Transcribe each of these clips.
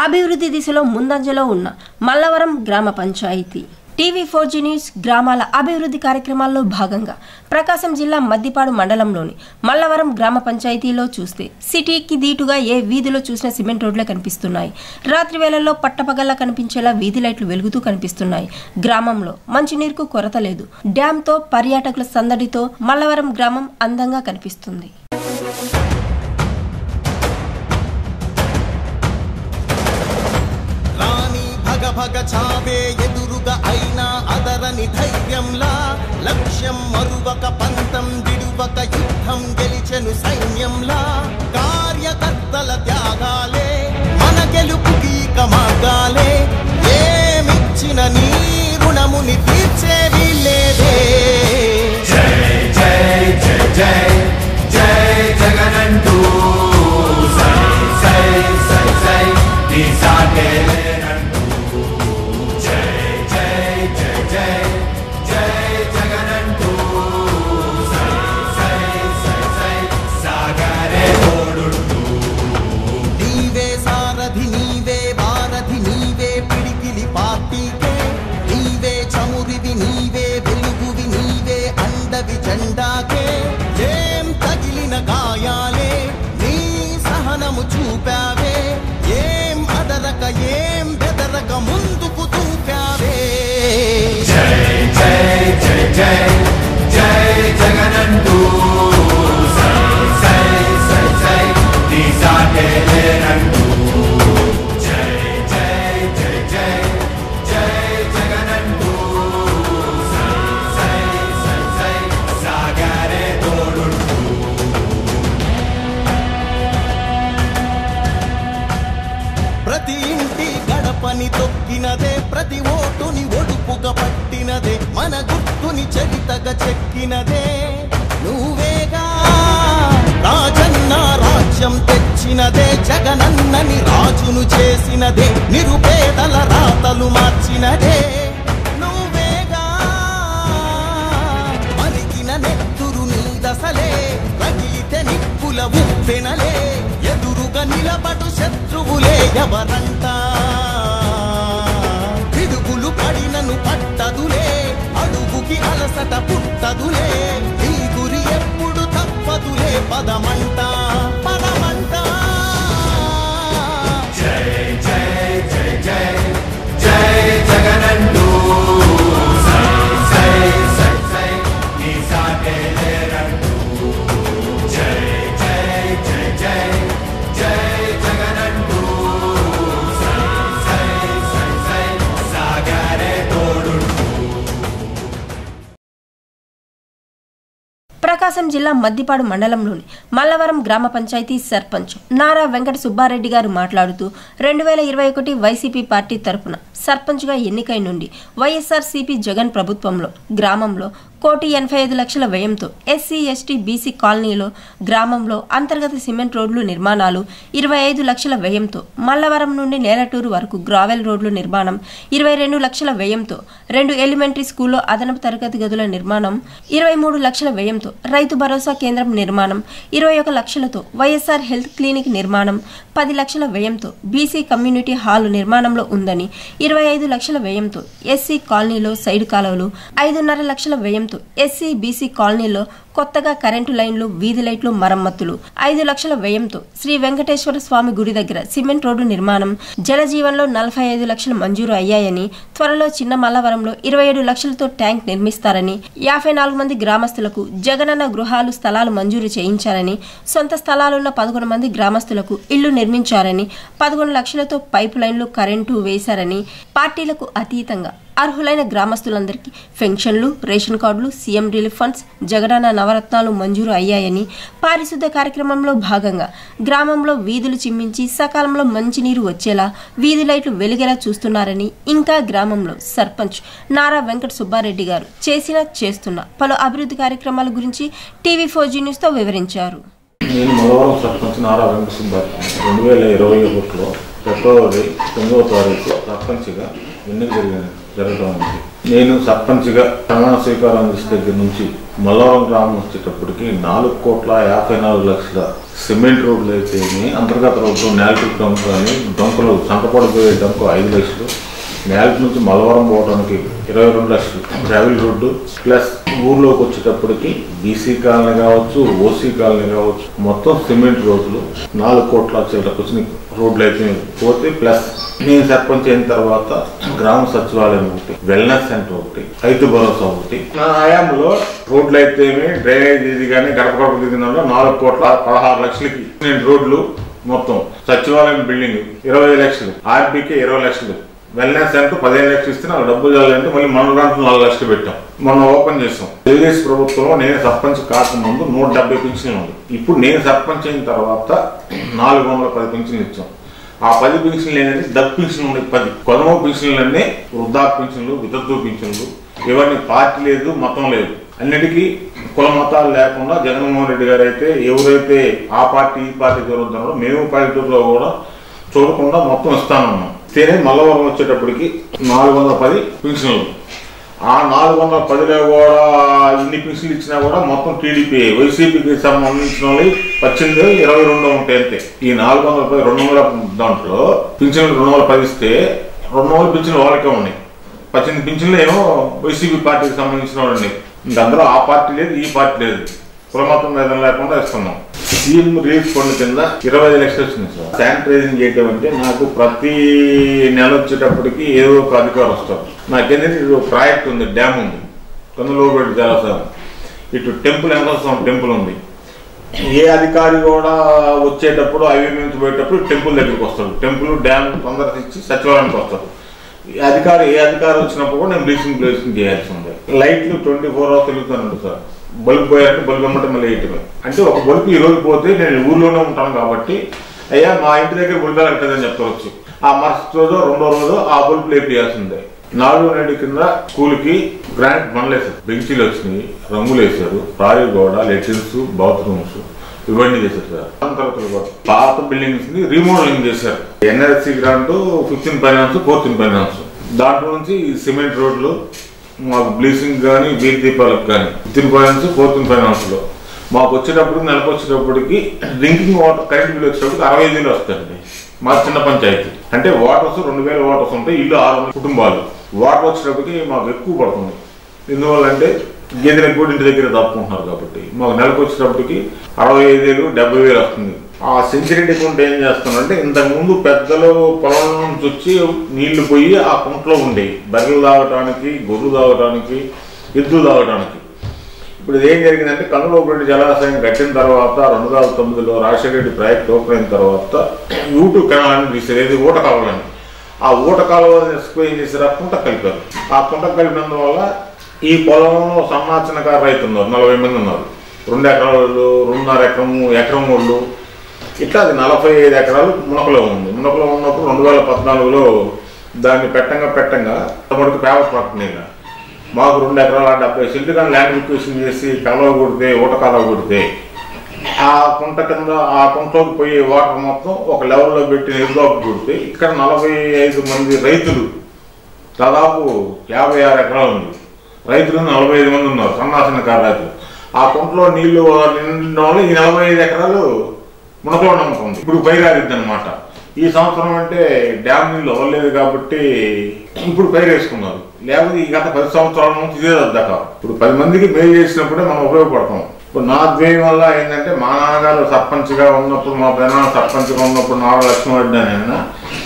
అభివృద్ధి దిశలో ముందంజలో ఉన్న మల్లవరం గ్రామ పంచాయతీ టీవీ4G న్యూస్ గ్రామాల అభివృద్ధి కార్యక్రమాల్లో భాగంగా ప్రకాశం జిల్లా మద్దిపాడు మండలంలోని మల్లవరం గ్రామ పంచాయతీలో చూస్తే సిటీకి దీటుగా ఏ వీధిలో చూసిన సిమెంట్ రోడ్లే కనిపిస్తున్నాయి. రాత్రి వేళల్లో పట్టపగల్లా కనిపించేలా వీధి లైట్లు వెలుగుతూ కనిపిస్తున్నాయి. గ్రామంలో మంచినీరుకు కొరత లేదు. డ్యాంతో పర్యాటకుల సందడితో మల్లవరం గ్రామం అందంగా కనిపిస్తుంది. భగ చావే ఎదురుగా అయినా అదరని ధైర్యంలా లక్ష్యం మరువక పంతం విడువక యుద్ధం గెలిచెను సైన్యంలా కార్యకర్తల త్యాగాలే మన గెలుపుకి మార్గాలే ఏమిచ్చిన నీ రుణముని తీర్చేది లేదే. జై జై జై జై జై జగనంటూ సై సై సై సై నీ సాటే జెండాకే ఏం తగిలిన గాయాలే నీ సహనము చూపావే ఏం అదరక ఏం బెదరక ముందుకు చూపావే. జై జై జై జై జై జగనంటూ సై సై సై సై నీ సాటే లేనంటూ జై జై జై జై జై జగనంటూ సై సై సై సై సాగరే తోడుంటూ. ప్రతి ఇంటి గడపని తొక్కినదే ప్రతి ఓటుని ఒడుపుగా పట్టినదే మన గుర్తుని చరితగా చెక్కినదే నువ్వేగా. రాజన్న రాజ్యం తెచ్చినదే జగనన్నని రాజును చేసినదే నిరుపేదల రాతలు మార్చినదే నువ్వేగా. మరిగిన నెత్తురు నీ దశలే రగిలితే నిప్పుల ఉప్పెనలే ఎదురుగా నిలబడు శత్రువులే ఎవరంట పిడుగులు పడినను పట్టదులే అడుగుకి అలసట పుట్టదులే ఈ గురి ఎప్పుడు తప్పదులే పదమంట పదమంట. జై జై జై జై జై జగనంటూ సై సై సై సై నీ సాటే లేనంటూ జై జై జై జై జై జగనంటూ సై సై సై సై సాగరే తోడుంటూ. ప్రకాశం జిల్లా మద్దిపాడు మండలంలోని మల్లవరం గ్రామ పంచాయతీ సర్పంచ్ నారా వెంకట సుబ్బారెడ్డి గారు మాట్లాడుతూ 2021 వైసీపీ పార్టీ తరపున సర్పంచ్గా ఎన్నికై నుండి వైఎస్ఆర్సీపీ జగన్ ప్రభుత్వంలో గ్రామంలో 1,85,00,000 వ్యయంతో ఎస్సీ ఎస్టీ బీసీ కాలనీలో గ్రామంలో అంతర్గత సిమెంట్ రోడ్లు నిర్మాణాలు 25 లక్షల వ్యయంతో మల్లవరం నుండి నేలటూరు వరకు గ్రావెల్ రోడ్లు నిర్మాణం 22 లక్షల వ్యయంతో 2 ఎలిమెంటరీ స్కూల్లో అదనపు తరగతి గదుల నిర్మాణం 23 లక్షల వ్యయంతో రైతు భరోసా కేంద్రం నిర్మాణం 21 లక్షలతో వైఎస్ఆర్ హెల్త్ క్లినిక్ నిర్మాణం 10 లక్షల వ్యయంతో బీసీ కమ్యూనిటీ హాల్ నిర్మాణంలో ఉందని 25 లక్షల వ్యయంతో ఎస్సీ కాలనీలో సైడ్ కాలువలు 5.5 లక్షల వ్యయంతో ఎస్సీ బీసీ కాలనీలో కొత్తగా కరెంటు లైన్లు వీధి లైట్లు మరమ్మతులు 5 లక్షల వ్యయంతో శ్రీ వెంకటేశ్వర స్వామి గుడి దగ్గర సిమెంట్ రోడ్డు నిర్మాణం జలజీవన్లో 45 లక్షలు మంజూరు అయ్యాయని త్వరలో చిన్న మల్లవరంలో 27 లక్షలతో ట్యాంక్ నిర్మిస్తారని 54 మంది గ్రామస్తులకు జగనన్న గృహాలు స్థలాలు మంజూరు చేయించారని సొంత స్థలాలున్న 11 మంది గ్రామస్తులకు ఇళ్లు నిర్మించారని 11 లక్షలతో పైపు లైన్లు కరెంటు వేశారని పార్టీలకు అతీతంగా అర్హులైన గ్రామస్తులందరికీ పెన్షన్లు రేషన్ కార్డులు సీఎం రిలీఫ్ ఫండ్స్ జగనన్న నవరత్నాలు మంజూరు అయ్యాయని పారిశుద్ధ కార్యక్రమంలో భాగంగా గ్రామంలో వీధులు చిమ్మించి సకాలంలో మంచినీరు వచ్చేలా వీధి లైట్లు వెలిగేలా చూస్తున్నారని ఇంకా గ్రామంలో సర్పంచ్ నారా వెంకట సుబ్బారెడ్డి గారు చేస్తున్న పలు అభివృద్ధి కార్యక్రమాల గురించి టీవీ4G న్యూస్తో వివరించారు. నేను మల్లవరం సర్పంచ్ నారా వెంకట సుబ్బారెడ్డి 2021లో ఫిబ్రవరి 9వ తారీఖు సర్పంచ్గా ఎన్నిక జరగడం ఉంది. నేను సర్పంచ్గా ప్రమాణ స్వీకారం దగ్గర నుంచి మల్లవరం గ్రామం వచ్చేటప్పటికి 4,54,00,000 సిమెంట్ రోడ్లు అయితేనే అంతర్గత రోడ్లు నేలటి డొంక కానీ డొంకలు సంతపడిపోయే డొంక 5 లక్షలు, నేలటి నుంచి మల్లవరం పోవడానికి 22 లక్షలు ట్రావెల్ రోడ్డు, ప్లస్ ఊర్లోకి వచ్చేటప్పటికి బీసీ కాలనీ కావచ్చు, ఓసీ కాలనీ కావచ్చు, మొత్తం సిమెంట్ రోడ్లు 4 కోట్ల చిల్లరకు వచ్చిన రోడ్లు అయితే పోతే, ప్లస్ నేను సర్పంచ్ అయిన తర్వాత గ్రామ సచివాలయం ఒకటి, వెల్నెస్ సెంటర్ ఒకటి, రైతు భరోసా ఒకటి. నా హయాంలో రోడ్లు అయితే డ్రైనేజ్ ఇది కానీ గడప గడప దిగిన 4,16,00,000కి నేను రోడ్లు, మొత్తం సచివాలయం బిల్డింగ్ 25 లక్షలు, ఆర్బీకే 20 లక్షలు, వెల్నెస్ సెంటర్ 15 లక్షలు ఇస్తే నాకు డబ్బులు చాలంటే మళ్ళీ మన దాంట్లో 4 లక్షలు పెట్టాం. మనం ఓపెన్ చేసాం. తెలుగుదేశం ప్రభుత్వంలో నేను సర్పంచ్ కాకముందు 170 పింఛన్లు ఉంది. ఇప్పుడు నేను సర్పంచ్ అయిన తర్వాత 410 పింఛన్లు ఇచ్చాం. ఆ 10 పింఛన్లు ఏంటంటే డబ్ పింఛన్లు ఉన్నాయి 10. కొదమ పింఛన్లన్నీ వృద్ధాప్య పింఛన్లు, వితంతు పింఛన్లు, ఇవన్నీ పార్టీ లేదు, మతం లేదు, అన్నిటికీ కుల మతాలు లేకుండా జగన్మోహన్ రెడ్డి గారు అయితే ఎవరైతే ఆ పార్టీ ఈ పార్టీ జరుగుతున్నారో మేము పల్లెటూరులో కూడా చూడకుండా మొత్తం ఇస్తానన్నాం. తేనే మల్లవరం వచ్చేటప్పటికి 410 పింఛన్లు. ఆ 410లో కూడా ఇన్ని పింఛన్లు ఇచ్చినా కూడా మొత్తం టీడీపీ వైసీపీకి సంబంధించిన వాళ్ళు 18, 22 ఉంటాయి అంతే. ఈ 410 200 దాంట్లో పింఛన్లు 210 ఇస్తే 200 పింఛన్లు వాళ్ళకే ఉన్నాయి. 18 పింఛన్లు ఏమో వైసీపీ పార్టీకి సంబంధించిన వాళ్ళు ఉన్నాయి. ఇంక అందులో ఆ పార్టీ లేదు, ఈ పార్టీ లేదు, కులమతం మీద లేకుండా ఇస్తున్నాం. సీఎం రిలీఫ్ ఫండ్ కింద 25 లక్షలు వచ్చింది సార్. శానిటైజింగ్ చేయడం అంటే నాకు ప్రతి నెల వచ్చేటప్పటికి ఏదో ఒక అధికారం వస్తారు. నాకేంటంటే ఇది ఒక ప్రాజెక్ట్ ఉంది, డ్యామ్ ఉంది, కందులోబెట్టి చాలా సార్. ఇటు టెంపుల్ వెంకటేశ్వర టెంపుల్ ఉంది. ఏ అధికారి కూడా వచ్చేటప్పుడు హైవే నుంచి పోయేటప్పుడు టెంపుల్ దగ్గరికి వస్తాడు. టెంపుల్ డ్యామ్ తొందర ఇచ్చి సచివాలయానికి వస్తారు. ఏ అధికారి వచ్చినప్పుడు కూడా నేను బ్లీచింగ్ చేయాల్సి ఉంది. లైట్లు 24 hours తిరుగుతాను సార్. బల్బు పోయారంటే బల్బు అమ్మటం మళ్ళీ వేయటమే. అంటే ఒక బల్బు ఈ రోజు పోతే నేను ఊర్లోనే ఉంటాను కాబట్టి అయ్యా మా ఇంటి దగ్గర బల్బు వెళ్తుందని చెప్పవచ్చు. ఆ మరుసటి రోజు 2వ రోజు ఆ బల్బు లేపేయాల్సిందే. 4 నెలల కింద స్కూల్కి గ్రాంట్ బండ్లేసారు, బెంచీలు వచ్చినాయి, రంగులు వేసారు, ప్రారీ గోడ, లెట్రిన్స్, బాత్రూమ్స్ ఇవన్నీ చేశారు సార్. తరగతులు కూడా పాత బిల్డింగ్స్ ని రీమోడలింగ్ చేశారు. NRC grant 15 finance, 14 finance. దాంట్లో నుంచి సిమెంట్ రోడ్లు, మాకు బ్లీచింగ్ కానీ వీధి దీపాలకు కానీ 15 ఫైనాన్స్, 14 ఫైనాన్స్ లో మాకు వచ్చేటప్పుడు నెలకు వచ్చేటప్పటికి డ్రింకింగ్ వాటర్ కరెంట్ బిల్ వచ్చేటప్పటికి 65,000 వస్తాయండి. మా చిన్న పంచాయతీ అంటే వాటర్స్ 2,000 వాటర్స్ ఉంటాయి, ఇల్లు 600 కుటుంబాలు. వాటర్ వచ్చేటప్పటికి మాకు ఎక్కువ పడుతుంది. ఎందువల్ల అంటే గేదెలకు కూడా ఇంటి దగ్గర దాపుకుంటున్నారు కాబట్టి మాకు నెలకు వచ్చేటప్పటికి 65,000, 70,000 వస్తుంది. ఆ సెంచరీ కుంట ఏం చేస్తున్నారంటే ఇంతకుముందు పెద్దలు పొలం నుంచి వచ్చి నీళ్లు పోయి ఆ కుంటలో ఉండేవి, బర్రెలు తాగటానికి, గొర్రెలు తాగటానికి, ఎద్దులు తాగటానికి. ఇప్పుడు ఏం జరిగిందంటే కందులోబెట్టి జలాశయం కట్టిన తర్వాత 2009లో రాజశేఖర రెడ్డి ప్రాజెక్ట్ ఓపెన్ అయిన తర్వాత యూట్యూబ్ కెనాలని తీసేది, ఏది ఊట కావాలని. ఆ ఊట కాలువని ఎక్స్ప్లెయిన్ ఏం చేశారు, ఆ కుంట కలిపారు. ఆ కుంట కలిపినందువల్ల ఈ పొలంలో సన్నాచనకారు రైతులు ఉన్నారు, 40 మంది ఉన్నారు. 2 ఎకరాలు, 2.5 ఎకరం వాళ్ళు, ఇట్లా అది 45 ఎకరాలు మునకలో ఉంది. మునకలో ఉన్నప్పుడు 2014లో దాన్ని పెట్టంగా తమకు పేపర్ పడుతుంది. మాకు 2 ఎకరాల 70 సెంట్లు కానీ ల్యాండ్ రిక్వెషన్ చేసి కాలువ కొడితే, ఊట కాలువ కొడితే ఆ కుంట కింద ఆ కుంటలోకి పోయే వాటర్ మొత్తం ఒక లెవెల్లో పెట్టి ఎదురుదాపు కొడితే ఇక్కడ 45 మంది రైతులు, దాదాపు 56 ఎకరాలు ఉంది. రైతులు 45 మంది ఉన్నారు, సన్నాసనకారు రైతులు. ఆ కుంటలో నీళ్లు నిండిన వాళ్ళు ఈ 45 ఎకరాలు మునకలో నమ్ముతుంది. ఇప్పుడు పైరాగిద్ది అనమాట. ఈ సంవత్సరం అంటే డ్యామ్ నీళ్ళు అవ్వలేదు కాబట్టి ఇప్పుడు పైరు వేసుకున్నారు. లేకపోతే ఈ గత 10 సంవత్సరాల నుంచి ఇదే దాకా. ఇప్పుడు 10 మందికి మేలు చేసినప్పుడే మనం ఉపయోగపడతాం. ఇప్పుడు నా ద్వేయం వల్ల ఏంటంటే మా నాన్నగారు సర్పంచ్గా ఉన్నప్పుడు, మా పెద్దనాన్న సర్పంచ్గా ఉన్నప్పుడు నారా లక్ష్మణరెడ్డి ఆయన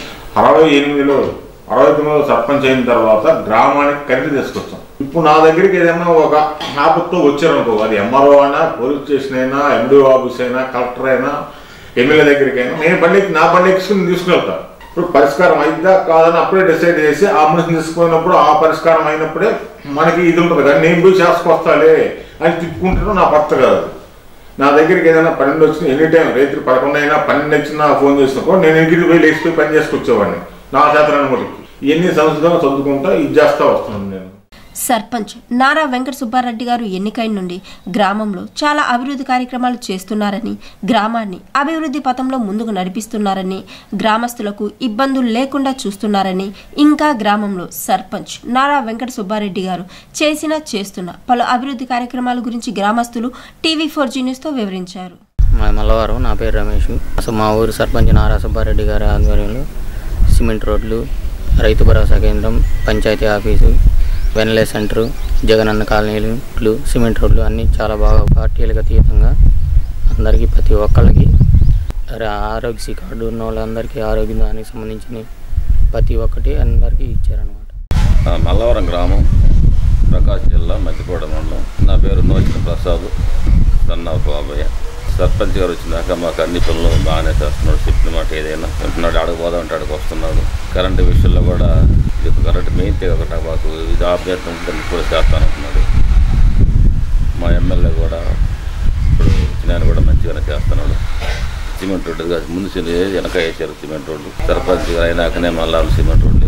69లో సర్పంచ్ అయిన తర్వాత గ్రామానికి కరెంటు తీసుకొచ్చాం. ఇప్పుడు నా దగ్గరికి ఏదైనా ఒక ఆపత్తో వచ్చారనుకో, అది ఎంఆర్ఓ అయినా, పోలీస్ స్టేషన్ అయినా, ఎండిఓ ఆఫీస్ అయినా, కలెక్టర్ అయినా, ఎమ్మెల్యే దగ్గరికి అయినా నేను నా బండి ఎక్కించుకుని తీసుకెళ్తాను. ఇప్పుడు పరిష్కారం అయిద్దా కాదని అప్పుడే డిసైడ్ చేసి ఆ మనిషిని తీసుకున్నప్పుడు ఆ పరిష్కారం అయినప్పుడే మనకి ఇది ఉంటుంది. కానీ నేను పోయి చేసుకొస్తాలే అని తిప్పుకుంటాను నా భర్త కాదు. నా దగ్గరికి ఏదైనా 12 వచ్చినా, ఎనీ టైం రైతులు 11 అయినా 12 వచ్చినా ఫోన్ చేసినప్పుడు నేను ఇంటికి పోయి లేచిపోయి పని చేసుకొచ్చేవాడిని. నా చేతనని కూడా ఇవన్నీ సంస్థగా చదువుకుంటా ఇది చేస్తా వస్తున్నాను నేను. సర్పంచ్ నారా వెంకట సుబ్బారెడ్డి గారు ఎన్నికైన నుండి గ్రామంలో చాలా అభివృద్ధి కార్యక్రమాలు చేస్తున్నారని, గ్రామాన్ని అభివృద్ధి పథంలో ముందుకు నడిపిస్తున్నారని, గ్రామస్తులకు ఇబ్బందులు లేకుండా చూస్తున్నారని, ఇంకా గ్రామంలో సర్పంచ్ నారా వెంకట సుబ్బారెడ్డి గారు చేస్తున్న పలు అభివృద్ధి కార్యక్రమాల గురించి గ్రామస్తులు TV4G న్యూస్తో వివరించారు. మల్లవరం, నా పేరు రమేష్. అసలు మా ఊరు సర్పంచ్ నారా సుబ్బారెడ్డి గారి ఆధ్వర్యంలో సిమెంట్ రోడ్లు, రైతు భరోసా కేంద్రం, పంచాయతీ ఆఫీసు, వెన్లే సెంటరు, జగనన్న కాలనీలు, సిమెంట్ రోడ్లు అన్నీ చాలా బాగా పార్టీలకు అతీతంగా అందరికీ ప్రతి ఒక్కళ్ళకి ఆరోగ్యశ్రీ కార్డు ఉన్న వాళ్ళందరికీ ఆరోగ్యానికి సంబంధించిన ప్రతి ఒక్కటి అందరికీ ఇచ్చారనమాట. మల్లవరం గ్రామం, ప్రకాశం జిల్లా, మధ్యకోట మండలం. నా పేరు నోచిన ప్రసాద్, సన్నావు బాబయ్య. సర్పంచ్ గారు వచ్చినాక మాకు అన్ని పనులు బాగానే చేస్తున్నాడు. చెప్పిన మాట ఏదైనా వెంటనే ఆడకపోదాం అంటే ఆడికి వస్తున్నాడు. కరెంటు విషయంలో కూడా ఇది కరెంటు మెయిన్ ఒకటి మాకు ఇది ఆభ్యర్థం దాన్ని కూడా చేస్తానంటున్నాడు. మా ఎమ్మెల్యే కూడా ఇప్పుడు వచ్చిన కూడా మంచిగానే చేస్తున్నాడు. సిమెంట్ రోడ్డు ముందు వెనక వేసారు సిమెంట్ రోడ్డు. సర్పంచ్ గారు అయినాకనే మళ్ళా సిమెంట్ రోడ్డు